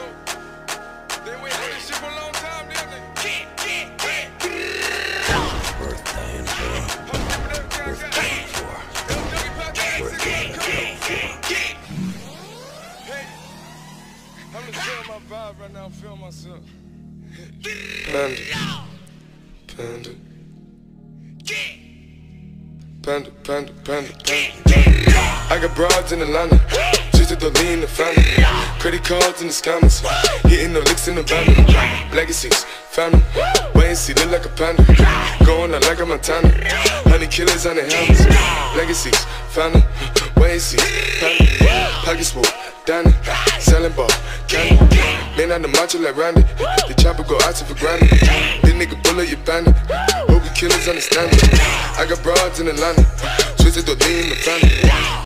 So, they wait for this shit for a long time, then they Worth dying for. Worth dying for. Worth getting killed for. Hey, I'm just feeling my vibe right now, I'm feeling myself. Panda, panda, panda, panda, panda, panda. I got broads in Atlanta, just to lean the family. Credit cards in the scammers, hitting the licks in the band. Legacies, family, wait and see, look like a panda. Going out like a Montana, honey killers on the helmets. Legacies, family, wait and see, family. Pockets full, Danny, selling ball, candy. Man on the macho like Randy, the chopper go out to for granted. This nigga bullet your bandit, hope you killers understand it. I got broads in Atlanta, twisted the lean in the family.